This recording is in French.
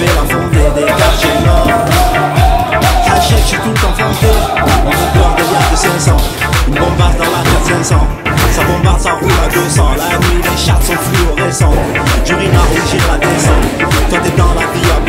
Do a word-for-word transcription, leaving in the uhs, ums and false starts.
la fondée des quartiers nord. Caché, je suis tout enfanté. On a peur des liens de cinq cents. Une bombarde dans la carte cinq cents. Ça bombarde, ça roule à deux cents. La nuit, les charts sont fluorescents. J'urine à rouge, j'ai la descente. Toi t'es dans la vie à